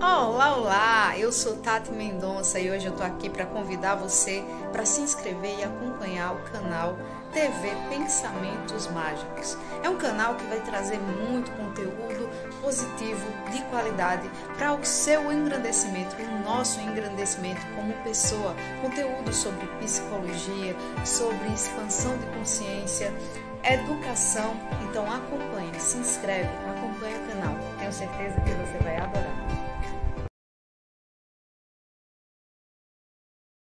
Olá, olá! Eu sou Tati Mendonça e hoje eu tô aqui para convidar você para se inscrever e acompanhar o canal TV Pensamentos Mágicos. É um canal que vai trazer muito conteúdo positivo, de qualidade, para o seu engrandecimento, o nosso engrandecimento como pessoa. Conteúdo sobre psicologia, sobre expansão de consciência, educação. Então acompanhe, se inscreve, acompanhe o canal. Tenho certeza que você vai adorar.